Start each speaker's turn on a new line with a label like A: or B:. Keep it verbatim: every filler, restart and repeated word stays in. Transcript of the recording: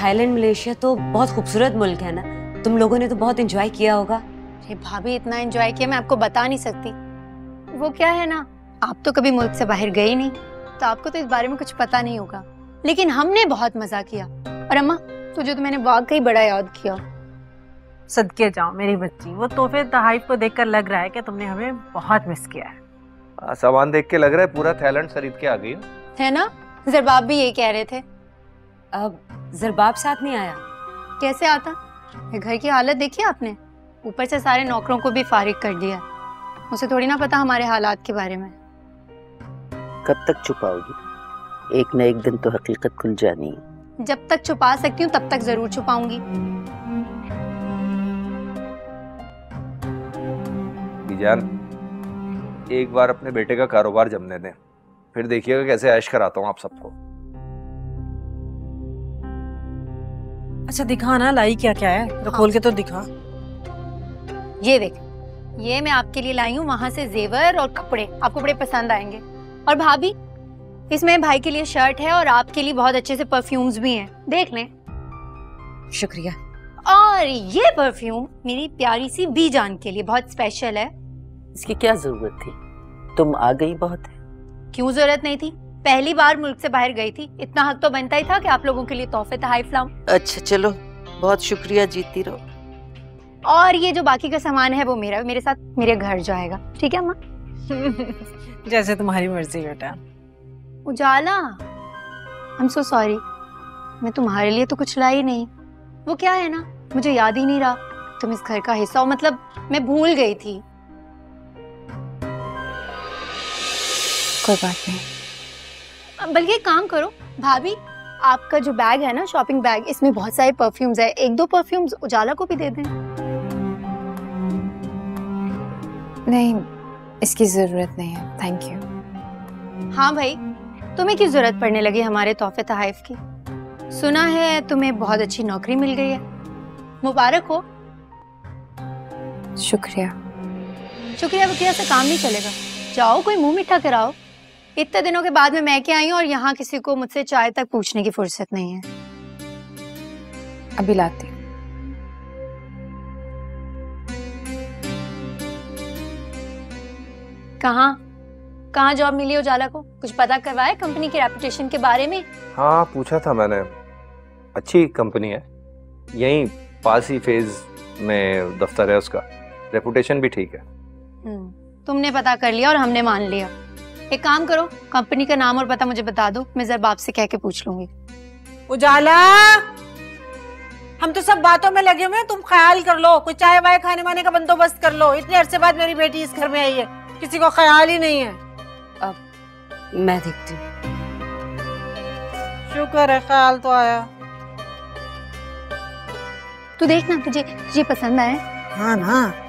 A: Thailand Malaysia तो बहुत खूबसूरत मुल्क है ना, तुम लोगों ने तो बहुत एंजॉय किया होगा।
B: अरे भाभी, इतना एंजॉय किया मैं आपको बता नहीं सकती। वो क्या है ना, आप तो कभी मुल्क से बाहर गए नहीं, तो आपको तो इस बारे में कुछ पता नहीं होगा, लेकिन हमने बहुत मजा किया। और अम्मा, तुझे तो मैंने वाकई बड़ा याद किया।
C: सदके जाओ मेरी बच्ची, वो तोहफे तोहफे को देखकर लग रहा है कि तुमने हमें बहुत मिस किया है।
D: आ, सामान देख के लग रहा है पूरा थाईलैंड खरीद के आ गई
B: है ना? ज़रबाब भी यही कह रहे थे।
A: अब ज़रबाब साथ नहीं आया?
B: कैसे आता? घर की हालत देखी आपने? ऊपर से सारे नौकरों को भी फारिग कर दिया। उसे थोड़ी ना पता हमारे हालात के बारे में।
E: कब तक छुपाओगी? एक न एक दिन तो हकीकत खुल जानी है।
B: जब तक छुपा सकती हूँ तब तक जरूर छुपाऊंगी।
D: बीजान, एक बार अपने बेटे का कारोबार जमने दें, फिर देखिएगा कैसे ऐश कराता हूँ आप सबको।
C: अच्छा दिखा ना, लाई क्या क्या है तो खोल के तो दिखा।
B: ये देख, ये मैं आपके लिए लाई हूँ वहां से जेवर और कपड़े, आपको बड़े पसंद आएंगे। और भाभी, इसमें भाई के लिए शर्ट है और आपके लिए बहुत अच्छे से परफ्यूम्स भी हैं, देख लें।
A: शुक्रिया।
B: और ये परफ्यूम मेरी प्यारी सी बीजान के लिए बहुत स्पेशल है।
E: इसकी क्या जरूरत थी? तुम आ गई बहुत है।
B: क्यों जरूरत नहीं थी? पहली बार मुल्क से बाहर गई थी, इतना हक तो बनता ही था कि आप लोगों के लिए तोहफे तोहफे लाऊं।
E: अच्छा चलो, बहुत शुक्रिया, जीती रहो। और
B: ये जो बाकी का सामान है वो मेरा मेरे साथ मेरे घर जाएगा, ठीक है अम्मा?
C: जैसे तुम्हारी मर्जी बेटा।
B: उजाला, आई एम सो सॉरी, मैं तुम्हारे लिए तो कुछ लाई नहीं। वो क्या है ना, मुझे याद ही नहीं रहा तुम इस घर का हिस्सा हो, मतलब मैं भूल गई थी।
A: कोई बात नहीं।
B: बल्कि एक काम करो भाभी, आपका जो बैग है ना, शॉपिंग बैग, इसमें बहुत सारे परफ्यूम्स है, एक दो परफ्यूम्स उजाला को भी दे दें।
A: नहीं, इसकी जरूरत नहीं है, थैंक यू।
B: हाँ भाई, तुम्हें क्यों जरूरत पड़ने लगी हमारे तोहफे तोहफ की? सुना है तुम्हें बहुत अच्छी नौकरी मिल गई है, मुबारक हो।
A: शुक्रिया।
B: शुक्रिया वुक्रिया से काम नहीं चलेगा, जाओ कोई मुंह मीठा कराओ। इतने दिनों के बाद में मैं क्या आई हूँ और यहाँ किसी को मुझसे चाय तक पूछने की फुर्सत नहीं है।
A: अभी लाती हूँ।
B: कहाँ कहाँ जॉब मिली उजाला को? कुछ पता करवाया कंपनी की रेपुटेशन के बारे में?
D: हाँ पूछा था मैंने, अच्छी कंपनी है, यहीं पास ही फेज में दफ्तर है उसका, रेपुटेशन भी ठीक है।
B: हम्म, तुमने पता कर लिया और हमने मान लिया। एक काम करो, कंपनी का नाम और पता मुझे बता दो, मैं ज़रबाब से कह के पूछ लूंगी।
C: उजाला, हम तो सब बातों में लगे हुए हैं, तुम ख्याल कर लो, कोई चाय वाय खाने वाने का बंदोबस्त कर लो। इतने अरसे बाद मेरी बेटी इस घर में आई है, किसी को ख्याल ही नहीं है।
A: अब मैं देखती हूँ।
C: शुक्र है ख्याल तो आया।
B: तू देखना, तुझे तुझे पसंद आए?
C: हाँ ना।